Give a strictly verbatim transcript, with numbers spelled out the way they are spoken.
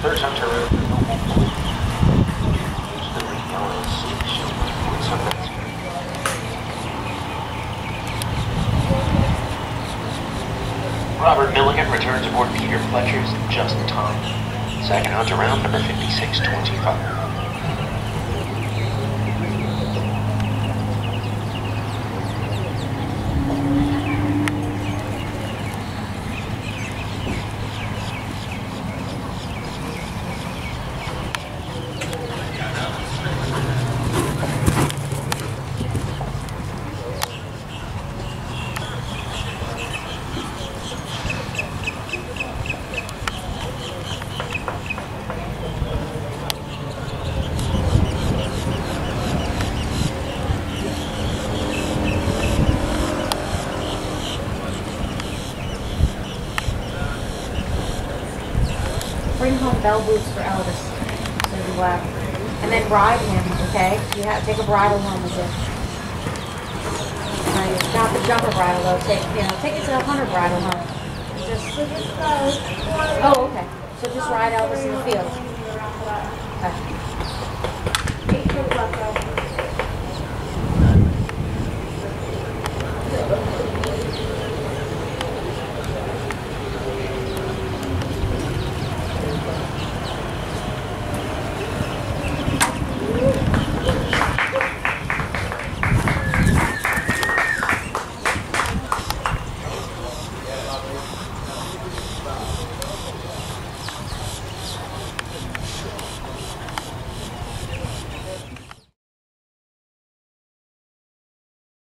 Third Hunter Road, no more. Use the ring L L C show with some that's Robert Milligan returns aboard Peter Fletcher's Just Time. Second Hunter round number fifty-six twenty-five. Bring home bell boots for Elvis, so you uh, and then ride him, okay? You have to take a bridle home with you. Uh, you not the jumper bridle though. Take you know, take it to the hunter bridle home. Just oh, okay. So just ride Elvis in the field. Okay.